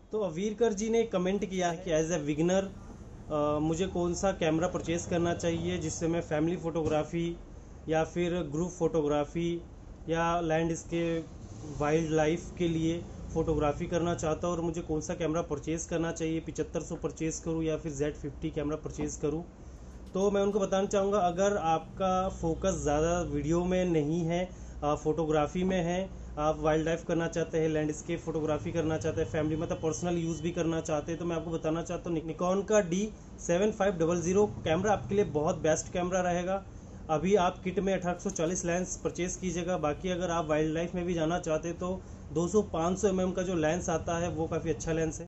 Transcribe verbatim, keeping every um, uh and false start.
तो अवीरकर जी ने कमेंट किया है कि एज ए बिगिनर मुझे कौन सा कैमरा परचेज करना चाहिए जिससे मैं फैमिली फ़ोटोग्राफ़ी या फिर ग्रुप फ़ोटोग्राफ़ी या लैंडस्केप वाइल्ड लाइफ के लिए फ़ोटोग्राफ़ी करना चाहता हूँ, और मुझे कौन सा कैमरा परचेज़ करना चाहिए, पचहत्तर सौ परचेज़ करूँ या फिर जेड फिफ्टी कैमरा परचेज़ करूँ। तो मैं उनको बताना चाहूँगा, अगर आपका फोकस ज़्यादा वीडियो में नहीं है, फ़ोटोग्राफ़ी में है, आप वाइल्ड लाइफ करना चाहते हैं, लैंडस्केप फोटोग्राफी करना चाहते हैं, फैमिली मतलब पर्सनल यूज़ भी करना चाहते हैं, तो मैं आपको बताना चाहता हूँ निकॉन का D seven five double zero camera आपके लिए बहुत बेस्ट कैमरा रहेगा। अभी आप किट में अठारह सौ चालीस लेंस परचेज कीजिएगा। बाकी अगर आप वाइल्ड लाइफ में भी जाना चाहते हैं तो दो सौ पाँच सौ एम एम का जो लेंस आता है वो काफ़ी अच्छा लेंस है।